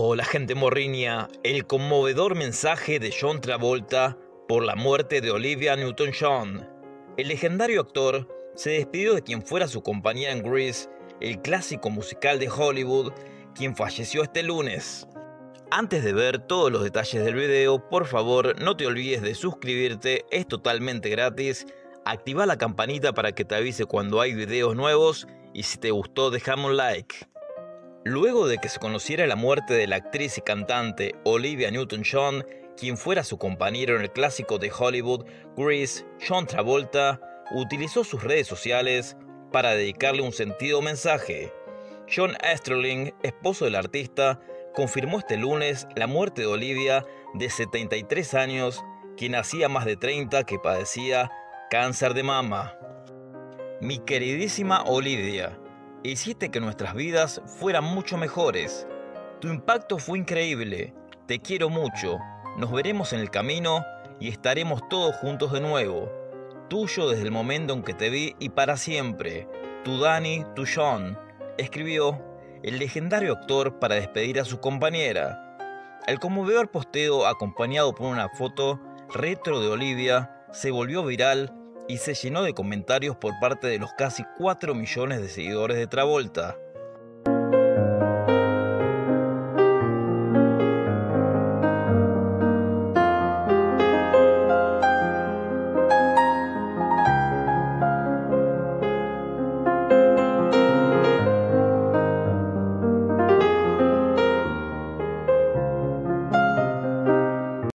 Hola gente morriña, el conmovedor mensaje de John Travolta por la muerte de Olivia Newton-John. El legendario actor se despidió de quien fuera su compañera en Grease, el clásico musical de Hollywood, quien falleció este lunes. Antes de ver todos los detalles del video, por favor no te olvides de suscribirte, es totalmente gratis. Activa la campanita para que te avise cuando hay videos nuevos y si te gustó déjame un like. Luego de que se conociera la muerte de la actriz y cantante Olivia Newton-John, quien fuera su compañero en el clásico de Hollywood Grease, John Travolta utilizó sus redes sociales para dedicarle un sentido mensaje. John Easterling, esposo del artista, confirmó este lunes la muerte de Olivia, de 73 años, quien hacía más de 30 que padecía cáncer de mama. Mi queridísima Olivia, hiciste que nuestras vidas fueran mucho mejores. Tu impacto fue increíble. Te quiero mucho. Nos veremos en el camino y estaremos todos juntos de nuevo. Tuyo desde el momento en que te vi y para siempre. Tu Danny, tu John, escribió el legendario actor para despedir a su compañera. El conmovedor posteo, acompañado por una foto retro de Olivia, se volvió viral y se llenó de comentarios por parte de los casi 4 millones de seguidores de Travolta.